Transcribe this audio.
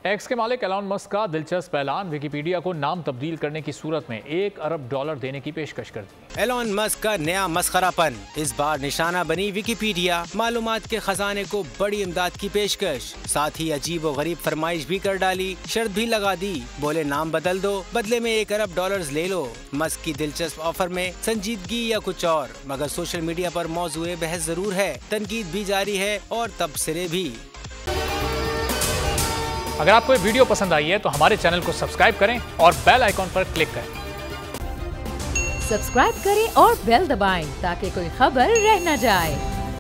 X के मालिक Elon Musk का दिलचस्प ऐलान, विकिपीडिया को नाम तब्दील करने की सूरत में $1 अरब देने की पेशकश कर दी। एलॉन मस्क का नया मस्खरापन, इस बार निशाना बनी विकिपीडिया। मालूमात के खजाने को बड़ी इमदाद की पेशकश, साथ ही अजीब व गरीब फरमाइश भी कर डाली, शर्त भी लगा दी, बोले नाम बदल दो, बदले में $1 अरब ले लो। मस्क की दिलचस्प ऑफर में संजीदगी या कुछ और, मगर सोशल मीडिया पर मौजूए बहस जरूर है, तनकीद भी जारी है और तबसरे भी। अगर आपको ये वीडियो पसंद आई है तो हमारे चैनल को सब्सक्राइब करें और बेल आइकॉन पर क्लिक करें। सब्सक्राइब करें और बेल दबाएं ताकि कोई खबर रह न जाए।